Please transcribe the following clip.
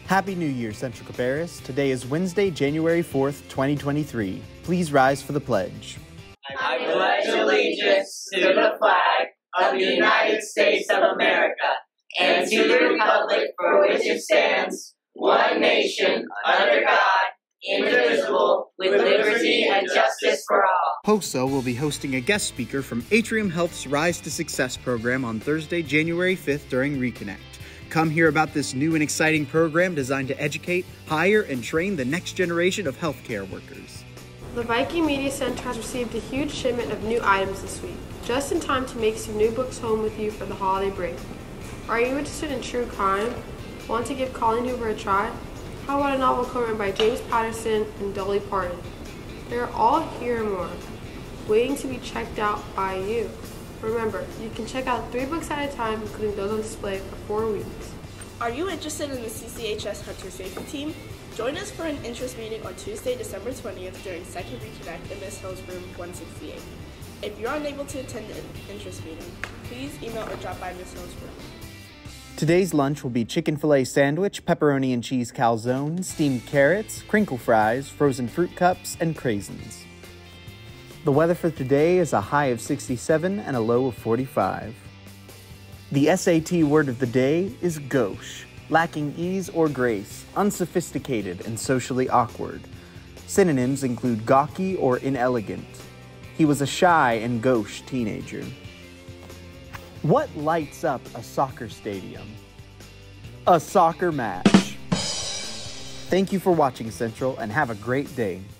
Happy New Year, Central Cabarrus. Today is Wednesday, January 4th, 2023. Please rise for the pledge. I pledge allegiance to the flag of the United States of America and to the republic for which it stands, one nation, under God, indivisible, with liberty and justice for all. HOSA will be hosting a guest speaker from Atrium Health's Rise to Success program on Thursday, January 5th during Reconnect. Come hear about this new and exciting program designed to educate, hire, and train the next generation of healthcare workers. The Viking Media Center has received a huge shipment of new items this week, just in time to make some new books home with you for the holiday break. Are you interested in true crime? Want to give Colleen Hoover a try? How about a novel co-written by James Patterson and Dolly Parton? They're all here and more, waiting to be checked out by you. Remember, you can check out 3 books at a time, including those on display for 4 weeks. Are you interested in the CCHS Hunter Safety Team? Join us for an interest meeting on Tuesday, December 20th during Second Reconnect in Miss Hill's room 168. If you're unable to attend the interest meeting, please email or drop by Miss Hill's room. Today's lunch will be chicken filet sandwich, pepperoni and cheese calzone, steamed carrots, crinkle fries, frozen fruit cups, and craisins. The weather for today is a high of 67 and a low of 45. The SAT word of the day is gauche, lacking ease or grace, unsophisticated and socially awkward. Synonyms include gawky or inelegant. He was a shy and gauche teenager. What lights up a soccer stadium? A soccer match. Thank you for watching, Central, and have a great day.